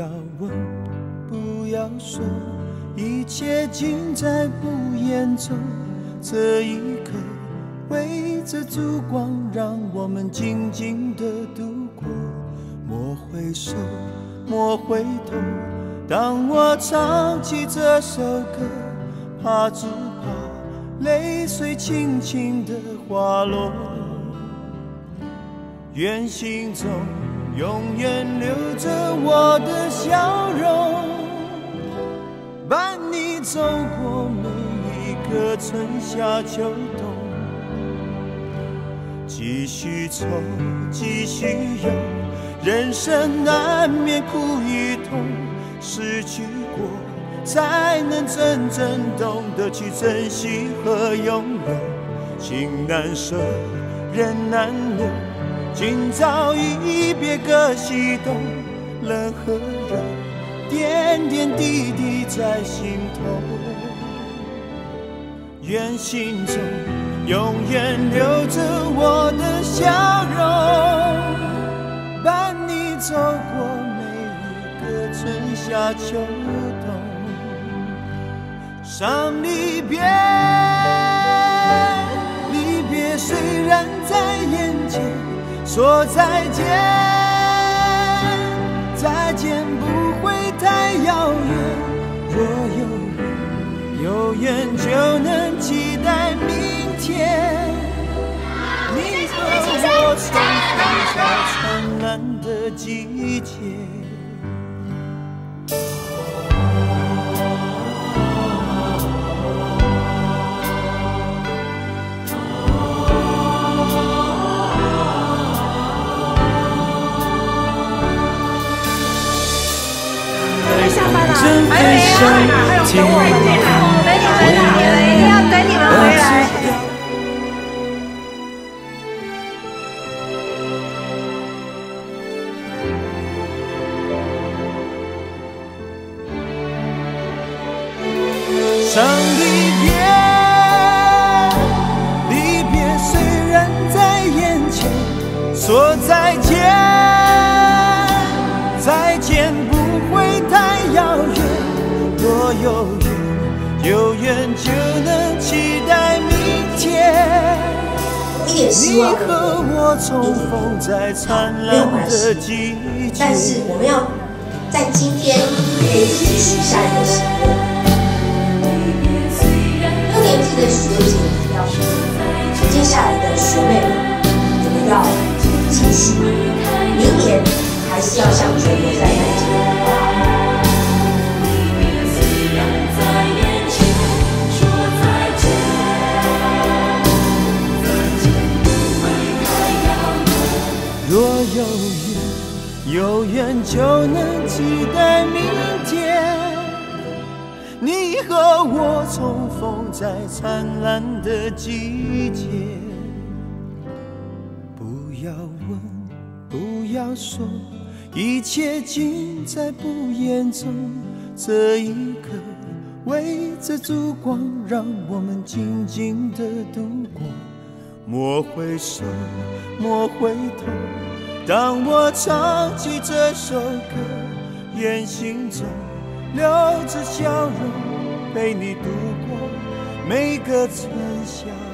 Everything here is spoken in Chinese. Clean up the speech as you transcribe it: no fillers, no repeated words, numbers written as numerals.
要问，不要说，一切尽在不言中。这一刻，围着烛光，让我们静静地度过。莫回首，莫回头，当我唱起这首歌，怕只怕泪水轻轻地滑落。愿心中永远留着我的笑容，伴你走过每一个春夏秋冬。继续愁，继续忧，人生难免苦与痛，失去过才能真正懂得去珍惜和拥有。情难舍，人难留，今朝一别各西东，冷和热，点点滴滴在心头。愿心中永远留着我的笑容，伴你走过每一个春夏秋冬。伤离别，离别虽然在眼前，说再见，再见不会太遥远。若有缘就能期待明天，你和我重逢在灿烂的季节。 下班了，还没啊？还有等我们进来，一定要等你们回来。 伤离别，离别虽然在眼前，说再见，再见不会太遥远。若有缘就能期待明天，你和我重逢在灿烂的季节。 但是我们要在今天可以继续下一个行动。6年级的学姐要接下来的学妹们，我们要继续，明年还是要向全国赛迈进，好不好？ 若有缘就能期待明天，你和我重逢在灿烂的季节。不要问，不要说，一切尽在不言中。这一刻，围着烛光，让我们静静地度过。莫回首，莫回头，当我唱起这首歌，愿心中留着笑容，陪你度过每个春夏